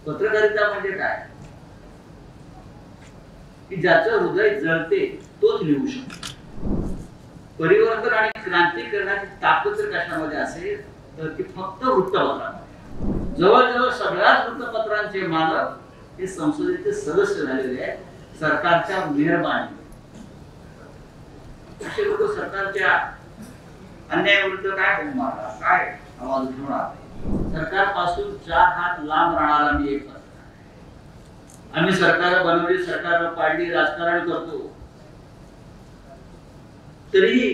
पत्रकारिता म्हणजे काय की ज्याचं हृदय जळते तोच लिहू शकतो. परिवर्तन आणि क्रांती करण्याची ताकद जर कशामध्ये असेल तर ती फक्त वृत्तपत्रांमध्ये. जवळजवळ सगळ्याच वृत्तपत्रांचे मालक हे संसदेचे सदस्य झालेले आहेत सरकारच्या मेहरबानी. असे लोक सरकारच्या अन्यायाविरुद्ध काय बोलणार, काय आवाज उठवणार. सरकारपासून 4 हात लांब राहणारा मी एक पत्रकार. आम्ही सरकार बनवली, सरकारला पाडली, राजकारण करतो, तरीही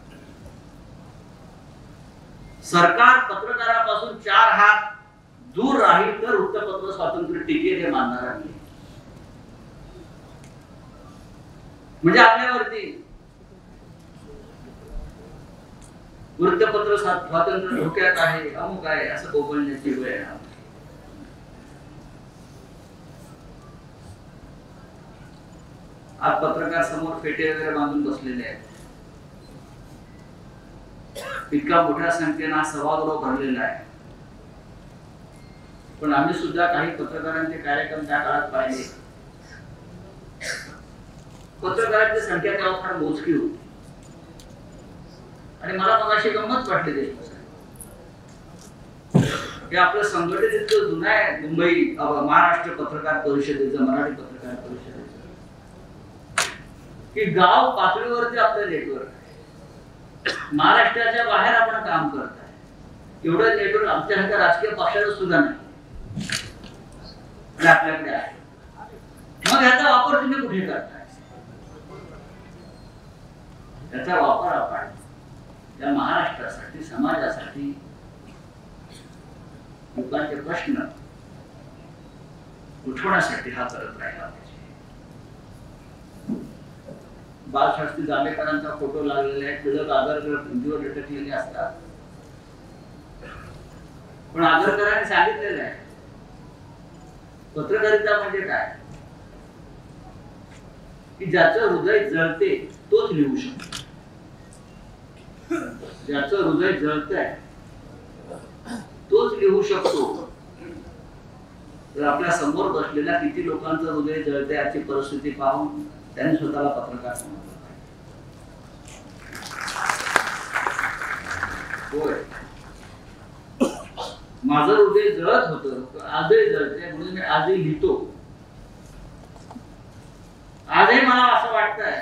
सरकार पत्रकारापासून 4 हात दूर राहील तर वृत्तपत्र स्वातंत्र्य टिकेल हे मानणारा मी. म्हणजे आपल्यावरती वृत्तपत्र स्वातंत्र्य धोक्यात आहे, अमुक आहे असं बोलण्याची वेळ आहे. आज पत्रकार समोर फेटे वगैरे बांधून बसलेले आहेत. इतका मोठ्या संख्येने सभागृह भरलेला आहे. पण आम्ही सुद्धा काही पत्रकारांचे कार्यक्रम त्या काळात पाहिले. पत्रकारांची संख्या तेव्हा फार मोजकी होती. आणि मला मग अशी गंमत वाटली देशमुख हे आपलं संघटन इतकं जुनं आहे. मुंबई महाराष्ट्र पत्रकार परिषदेचं, मराठी पत्रकार परिषदेचं की गाव पातळीवरती आपलं नेटवर्क आहे. महाराष्ट्राच्या बाहेर आपण काम करताय एवढं नेटवर्क आमच्यासारख्या राजकीय पक्षाचं सुद्धा नाही आणि आपल्याकडे आहे. मग याचा वापर तुम्ही कुठे करताय? याचा वापर आपण या महाराष्ट्रासाठी, समाजासाठी, लोकांचे प्रश्न उठवण्यासाठी हा करत राहिला पाहिजे. बाळशास्त्री जांभेकरांचा फोटो लागलेला आहे. टिळक आगरकर भिंतीवर लटकलेले असतात. पण आगरकरांनी सांगितलेलं आहे पत्रकारिता म्हणजे काय की ज्याचं हृदय जळते तोच लिहू शकतो. ज्याचं हृदय जळतंय तोच लिहू शकतो. तर आपल्या समोर बसलेल्या किती लोकांचं हृदय जळतंय याची परिस्थिती पाहून त्यांनी स्वतःला पत्रकार समजलं. होय, माझं हृदय जळत होतं, आजही जळतंय, म्हणून मी आजही लिहितो. आजही मला असं वाटतंय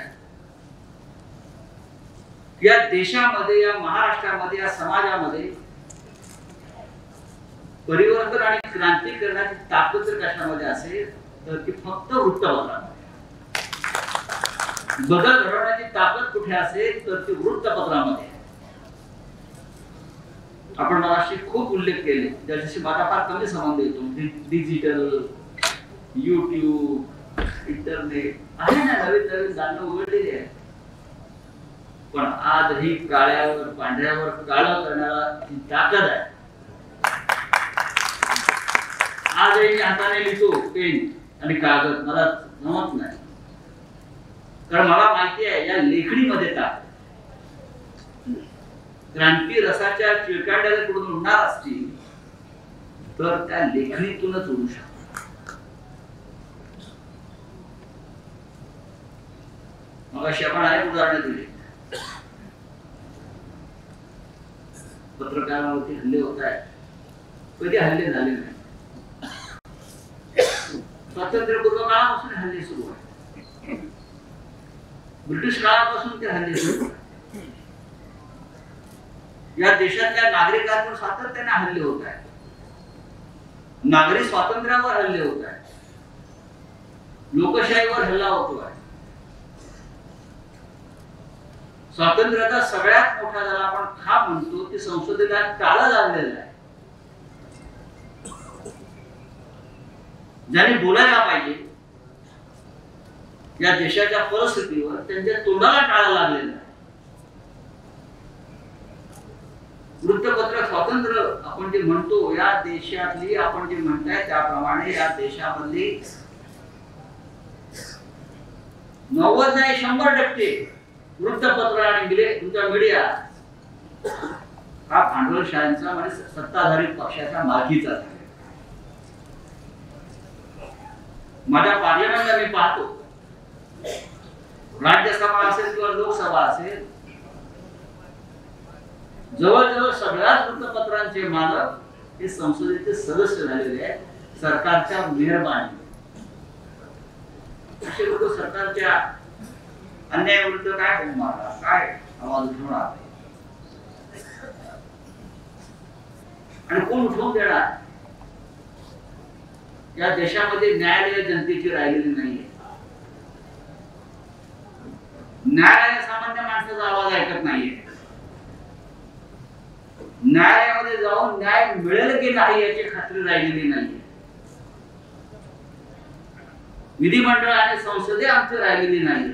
या देशामध्ये, या महाराष्ट्रामध्ये, या समाजामध्ये परिवर्तन आणि क्रांती करण्याची ताकद जर कशामध्ये असेल तर ती फक्त वृत्तपत्रांमध्ये. बदल घडवण्याची ताकद कुठे असेल तर ती वृत्तपत्रामध्ये. आपण मगाशी खूप उल्लेख केले ज्याच्याशी माझा फार कमी संबंध येतो. डिजिटल, युट्यूब, इंटरनेट आहे ना, नवीन नवीन जाणं उघडलेली आहे. पण आजही काळ्यावर पांढऱ्यावर काळं करण्याला ती ताकद आहे. आजही मी हाताने लिहितो, पेन आणि कागद मला जमत नाही, कारण मला माहिती आहे या लेखणीमध्ये ताकद. क्रांती रसाच्या चिळकांड्या कडून उडणार असतील तर त्या लेखणीतूनच उडू शकतात. मग अशी आपण अनेक उदाहरणं दिली. पत्रकारांवरती हल्ले होत आहेत. कधी हल्ले झाले नाही. स्वातंत्र्यपूर्व काळापासून हल्ले सुरू आहेत. ब्रिटिश काळापासून ते हल्ले सुरू आहेत. या देशातल्या नागरिकांवर सातत्याने हल्ले होत आहेत. नागरी स्वातंत्र्यावर हल्ले होत आहेत. लोकशाहीवर हल्ला होतो आहे. स्वातंत्र्याचा सगळ्यात मोठा ज्याला आपण खाप म्हणतो की संसदेला टाळं लागलेलं आहे. ज्याने बोलायला पाहिजे या देशाच्या परिस्थितीवर त्यांच्या तोंडाला टाळं लागलेलं आहे. वृत्तपत्र स्वातंत्र्य आपण जे म्हणतो या देशातली, आपण जे म्हणताय त्याप्रमाणे या देशामधली 90 नाही 100% वृत्तपत्र आणि तुमचा मीडिया हा भांडवलशाहीचा म्हणजे सत्ताधारी पक्षाच्या मालकीचा आहे. माझ्या पार्लमेंटला मी पाहतो, राज्यसभा असेल किंवा लोकसभा असेल, जवळजवळ सगळ्याच वृत्तपत्रांचे मालक हे संसदेचे सदस्य झालेले आहेत सरकारच्या मेहरबानी. असे लोक सरकारच्या अन्यायाविरुद्ध काय बोलणार, काय आवाज उठवणार आणि कोण उठवून देणार? या देशामध्ये न्यायालय जनतेची राहिलेली नाहीये. न्यायालय सामान्य माणसाचा आवाज ऐकत नाहीये. न्यायालयामध्ये जाऊन न्याय मिळेल की नाही याची खात्री राहिलेली नाहीये. विधिमंडळ आणि संसदे आमची राहिलेली नाही.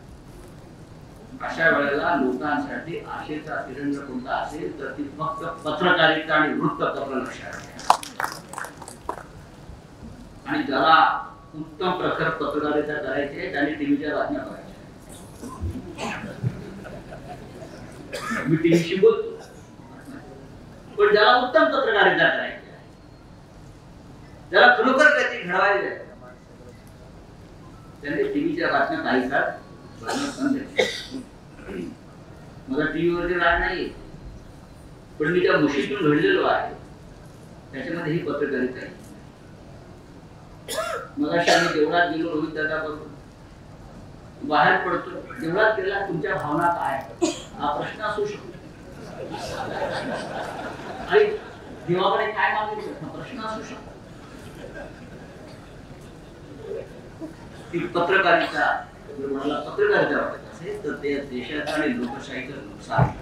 अशा वेळेला लोकांसाठी आशेचा तिरंगा कोणता असेल तर ती फक्त पत्रकारिता आणि वृत्तपत्र लक्षात घ्या. आणि ज्याला उत्तम प्रखर पत्रकारिता करायची आहे त्याने टीव्हीच्या बातम्या करायच्या. मी टीव्हीशी बोलतो, पण ज्याला उत्तम पत्रकारिता करायची आहे, ज्याला खरोखर काहीतरी घडवायचं आहे, त्यांनी टीव्हीच्या बातम्या काही काळ मला टीव्हीवरती राग नाही, पण मी त्या मुशीतून घडलेलो आहे, त्याच्यामध्ये ही पत्रकारिता आहे. मगाशी आम्ही देवळात गेलो, रोहित दादाबरोबर बाहेर पडतो, देवळात गेला तुमच्या भावना काय हा प्रश्न असू शकतो. आई देवाकडे काय मागितलं हा प्रश्न असू शकतो. ती पत्रकारिता जर मला पत्रकारिता वाटत असेल तर ते देशाचा आणि लोकशाहीचं नुकसान